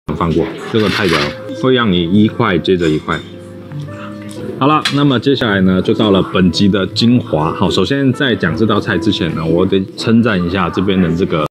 放过，这个太屌了，会让你一块接着一块。好了，那么接下来呢，就到了本集的精华。好，首先在讲这道菜之前呢，我得称赞一下这边的这个